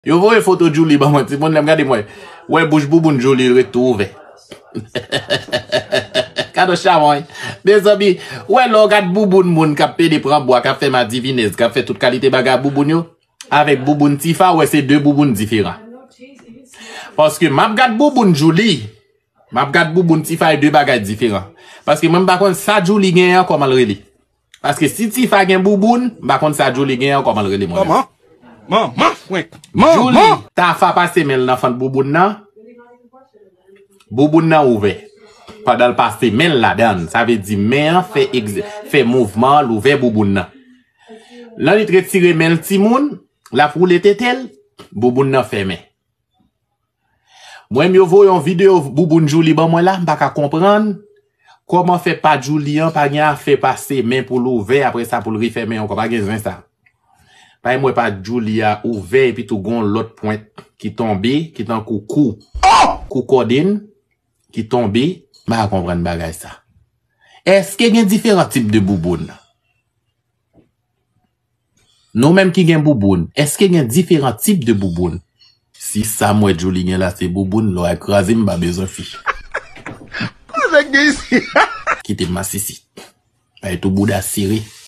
Yo voye photo Julie ba moi, ti moun lem gade moi. Ouais bouche bouboune Julie retrouvé. Kado chamoy. Mes amis, ouais lo gade bouboune moun k'ap pede pran bois, k'ap fait ma divinesse, k'ap fait toute qualité baga bouboune yo avec bouboune Tifa, ouais c'est deux boubounes différents. Parce que m'a gade bouboune Julie, m'a gade bouboune Tifa et deux bagages différents. Parce que même par contre ça Julie gen comment le reli. Parce que si Tifa gen bouboune, par contre ça Julie gen comment le reli moi. Maman, ouais. Julie, ta fa passé men l'enfant bouboune nan. Bouboune nan ouvert. Pendant le passé men la dan, ça veut dire men fait mouvement l'ouvert bouboune nan. Là il retire men ti moun, la poule tetel, bouboune nan fermé. Moi me voyon vidéo bouboune Julie ban moi là, m'pa comprendre comment fait pas Julien pas gen fait passer men pour l'ouvert après ça pour le refermer encore pas gen ça. Pas moi pas Julia ouvert et puis tout gon l'autre pointe qui tombé qui tan coucou cordine qui tombé pas comprendre bagay ça. Est-ce qu'il y a différents types de bouboune? Nous même qui gen bouboune, est-ce qu'il y a différents types de bouboune? Si ça moi Julie là c'est bouboune là écrasé m'pa besoin fi. Quoi ça ici? Qui te massissi. Pas tout bouda serré.